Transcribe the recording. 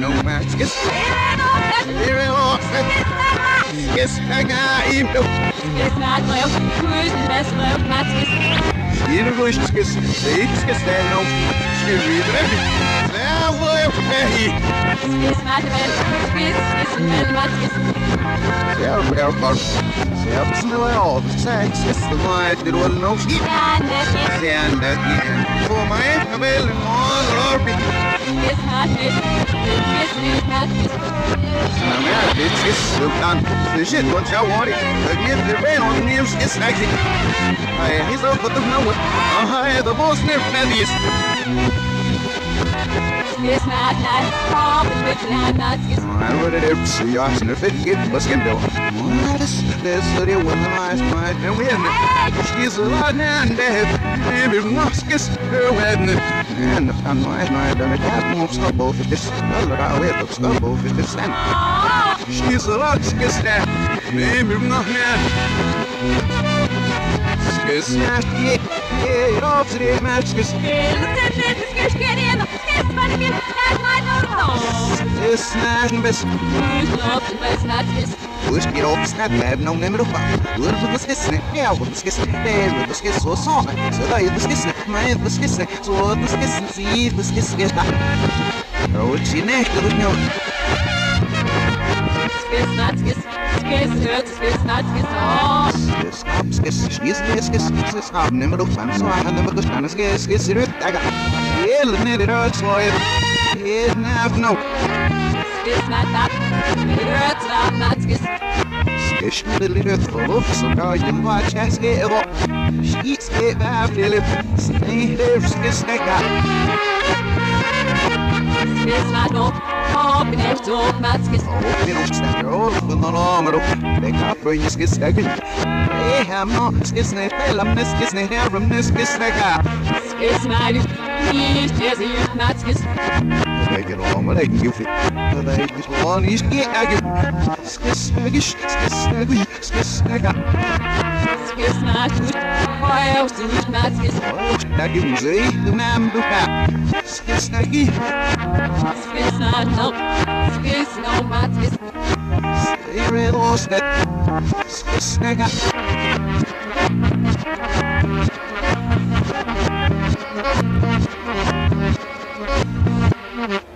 no match. Yes, I got him. It's not my who's the best love matches. Even wish to get stand on. Excuse me, now will pay. It's not the best. It's the best matches. Self smell sex is the light that will know she and that for my well and all orbit. It's not this. It's not this. It's done. The shit what I wanted. Again, the rain on the news is actually. He's up with the number. The boss never met. It's not all the bitch not I would have see us in the fit get what's going to do. What is this city when the last night and we she's a lot and maybe must kiss her wedding. And the fun last night and the cat won't stop both of this. Well, I will stop both of this. She's a lot to kiss that. Maybe not mad. Kiss that. Yeah, off to the match. Kiss. It's not best. Push get off snap lab no name of Good with the skiss yeah with the skiss there with the skiss so soft so that the skiss my the skiss so the skiss see the skiss get oh it's in neck with no skiss not skiss hurts skiss not skiss stop name of fun so I never go stand skiss it I got yeah let it hurt so it no skiss not that it hurts not skiss Skish little full so now you watch as get up. She's get back little stay there skiss neck skiss not no open it to skiss open up stand open the longer they got for you skiss neck hey I'm not skiss neck I'm this skiss neck I'm this skiss neck skiss not is not skiss I get on but I can give it I just want to get I get skiss not why else do you not skiss I give you say the name do that skiss not no skiss no not skiss stay red lost that skiss neck